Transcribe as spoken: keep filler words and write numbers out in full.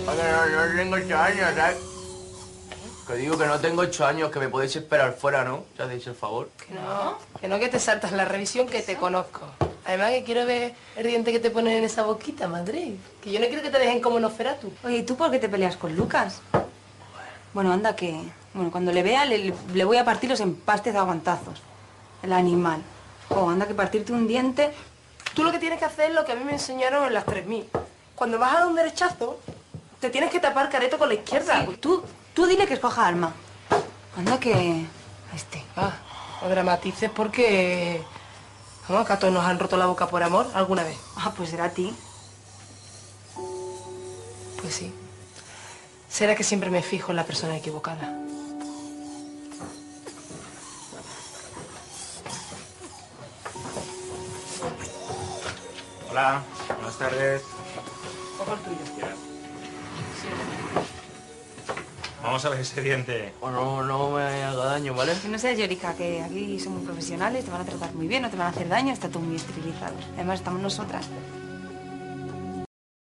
Porque no, no tengo ocho años, ¿sabes? Que digo que no tengo ocho años, que me podéis esperar fuera, ¿no? ¿Te hacéis el favor? Que no, que no, que te saltas la revisión, que te conozco. Además que quiero ver el diente que te ponen en esa boquita, Madrid. Que yo no quiero que te dejen como Nosferatu. Oye, ¿y tú por qué te peleas con Lucas? Bueno, anda que... Bueno, cuando le vea le, le voy a partir los empastes a guantazos. El animal. Oh, anda que partirte un diente... Tú lo que tienes que hacer es lo que a mí me enseñaron en las tres mil. Cuando vas a dar un derechazo, te tienes que tapar careto con la izquierda. Sí, tú, tú dile que escoja arma. Anda que... Este. Ah, no dramatices porque... Vamos, que a todos nos han roto la boca por amor alguna vez. Ah, pues será a ti. Pues sí. Será que siempre me fijo en la persona equivocada. Hola, buenas tardes. Cojo el tuyo. Sí. Vamos a ver ese diente. O no, no me haga daño, ¿vale? Que no seas llorica, que aquí somos profesionales, te van a tratar muy bien, no te van a hacer daño, está todo muy esterilizado. Además, estamos nosotras.